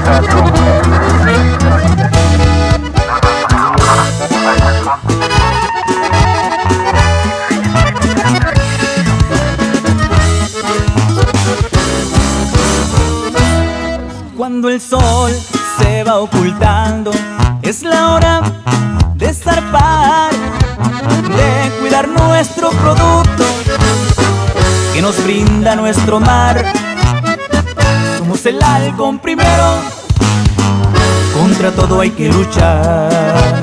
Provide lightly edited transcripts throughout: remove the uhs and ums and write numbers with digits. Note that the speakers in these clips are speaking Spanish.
Cuando el sol se va ocultando, es la hora de zarpar, de cuidar nuestro producto que nos brinda nuestro mar. Somos el halcón primero, contra todo hay que luchar.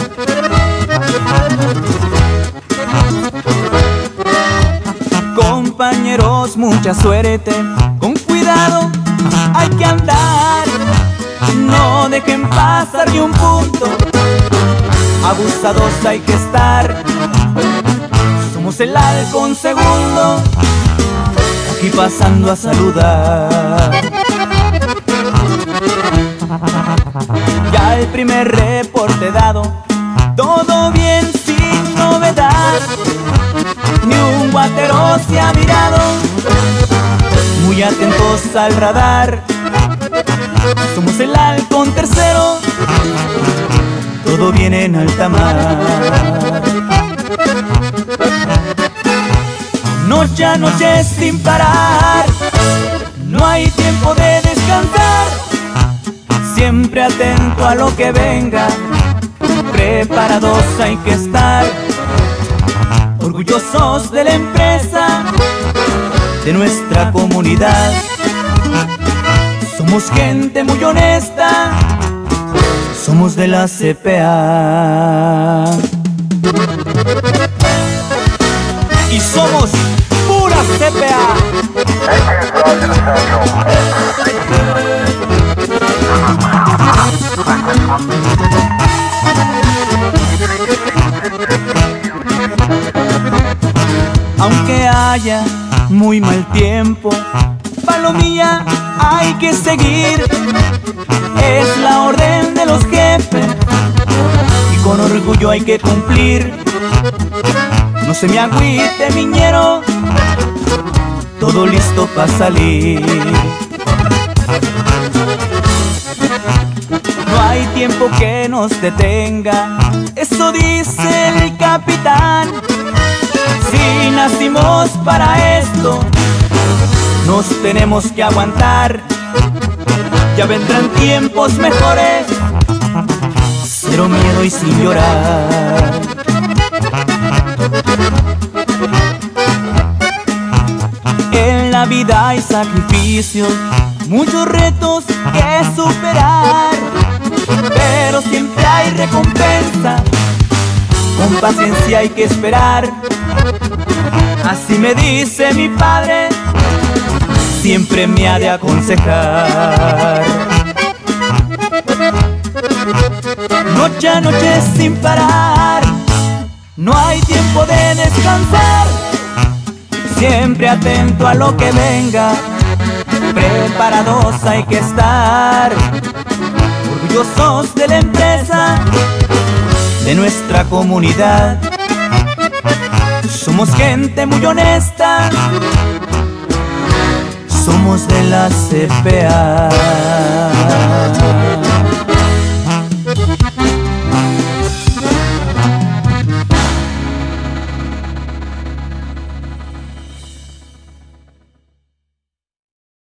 Compañeros, mucha suerte, con cuidado hay que andar. No dejen pasar ni un punto, abusados hay que estar. Somos el halcón segundo, aquí pasando a saludar. Ya el primer reporte dado, todo bien sin novedad. Ni un guatero se ha mirado, muy atentos al radar. Somos el halcón tercero, todo viene en alta mar. Noche a noche sin parar, no hay tiempo de descansar. Siempre atento a lo que venga, preparados hay que estar. Orgullosos de la empresa, de nuestra comunidad. Somos gente muy honesta, somos de la CPA. Y somos pura CPA. Aunque haya muy mal tiempo, palomilla hay que seguir. Es la orden de los jefes y con orgullo hay que cumplir. No se me agüite, miñero, todo listo para salir. No hay tiempo que nos detenga, eso dice el capitán. Si nacimos para esto, nos tenemos que aguantar. Ya vendrán tiempos mejores, cero miedo y sin llorar. En la vida hay sacrificios, muchos retos que superar, pero siempre hay recompensa, con paciencia hay que esperar. Así me dice mi padre, siempre me ha de aconsejar. Noche a noche sin parar, no hay tiempo de descansar. Siempre atento a lo que venga, preparados hay que estar. Orgullosos de la empresa, de nuestra comunidad. Somos gente muy honesta, somos de la CPA.